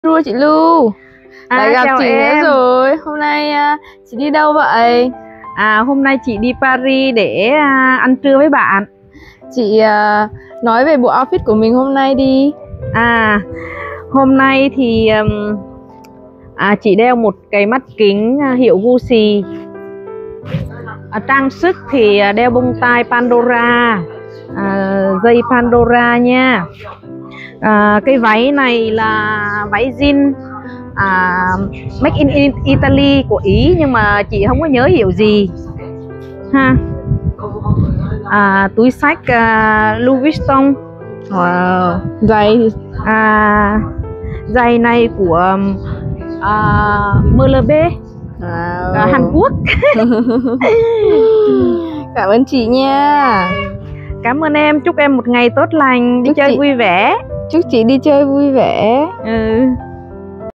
Rua chị Lưu, lại gặp Chào chị em. nữa rồi. Hôm nay chị đi đâu vậy? Hôm nay chị đi Paris để ăn trưa với bạn. Chị nói về bộ outfit của mình hôm nay đi. Hôm nay thì chị đeo một cái mắt kính hiệu Gucci. Trang sức thì đeo bông tai Pandora, dây Pandora nha. Cái váy này là váy jean Make in Italy của Ý, nhưng mà chị không có nhớ hiệu gì ha. Túi xách Louis Vuitton. Wow. Giày thì giày này của MLB, Hàn Quốc. Cảm ơn chị nha. Cảm ơn em, chúc em một ngày tốt lành, đi Chúc chơi chị vui vẻ. Chúc chị đi chơi vui vẻ. Ừ.